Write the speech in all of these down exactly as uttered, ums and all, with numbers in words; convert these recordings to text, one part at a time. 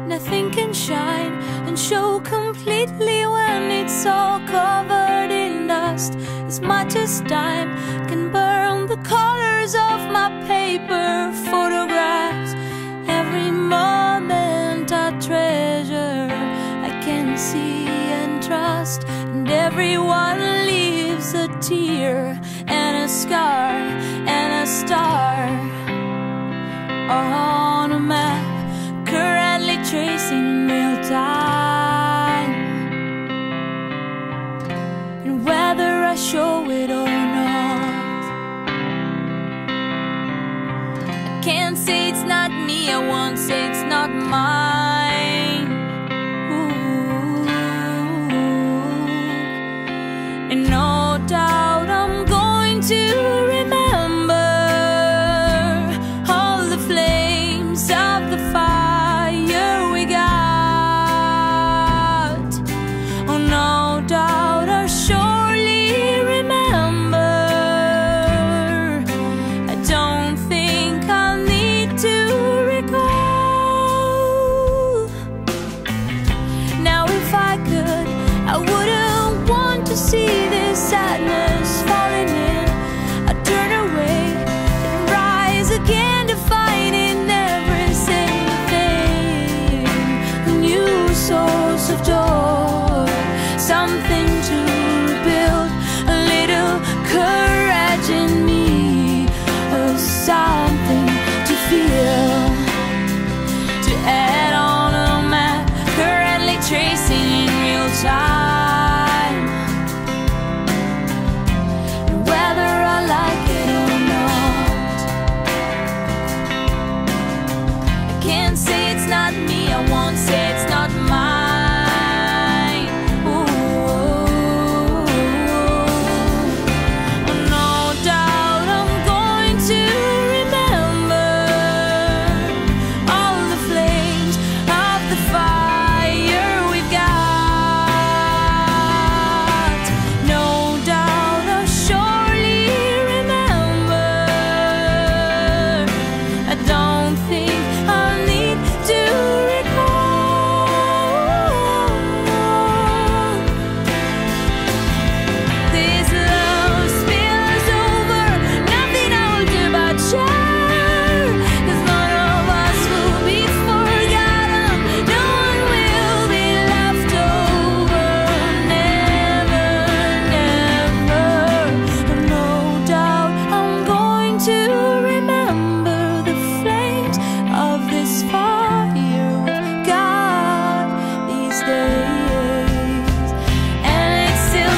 nothing can shine and show completely when it's all covered in dust. As much as time can burn the colors of my paper photographs, every moment I treasure, I can see and trust, and everyone leaves a tear and a scar and a star on a map, currently tracing real time. And whether I show it or not, I can't say it's not me, I won't say it's not mine. Ooh. And no doubt I'm going to remember all the flames of the fire we got. Oh, no doubt I'll surely remember. I don't think I'll need to recall. Now if I could, I wouldn't want to see this sadness falling in. I'd turn away and rise again to find in every single thing a new source of joy, something to rebuild, a little courage in me, or something to feel, to add on a map, currently tracing in real time. And whether I like it or not, I can't say it's not me, I won't say it's not mine. Ooh. No doubt I'm going to remember all the flames of the fire we've got. No doubt I'll surely remember. I don't think I'll need to recall. This love spills over, nothing I will do but share. 'Cause none of us will be forgotten, no one will be left over. Never, never. No doubt I'm going to remember the flames of this fire we've got these days. And it's still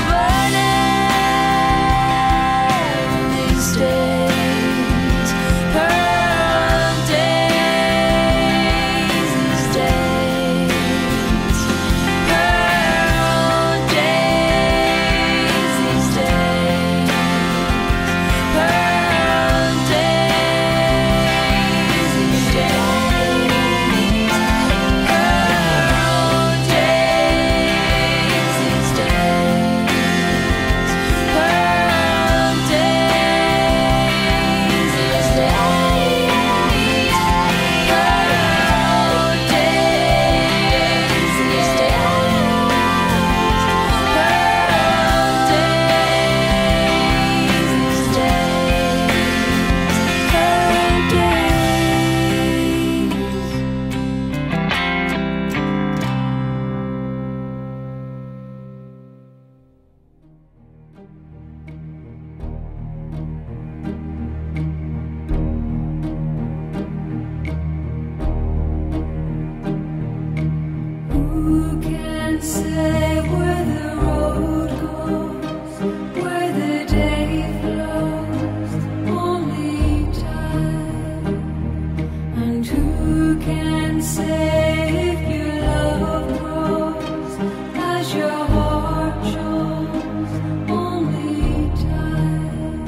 burning these days. Pearl days these days. Pearl days these days. Pearl days these days. Pearl days these days. Pearl days these days. Pearl days these Who can say where the road goes, where the day flows? Only time. And who can say if your love grows as your heart shows? Only time.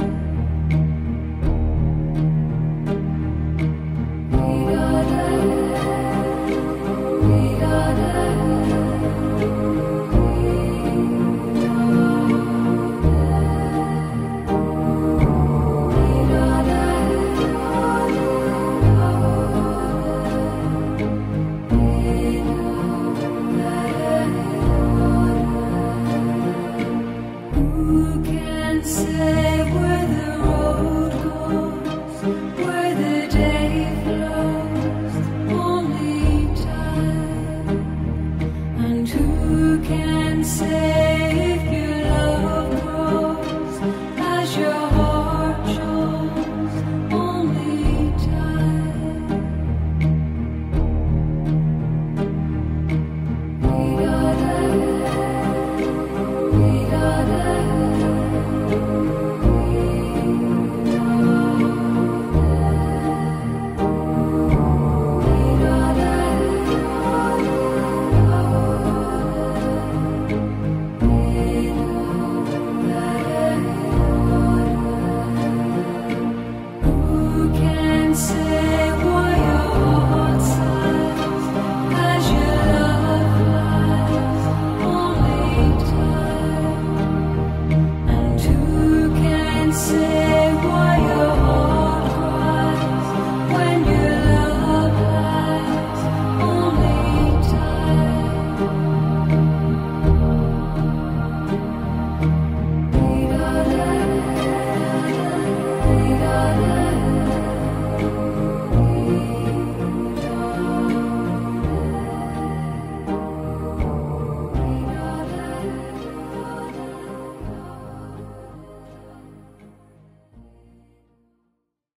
We gotta, we gotta say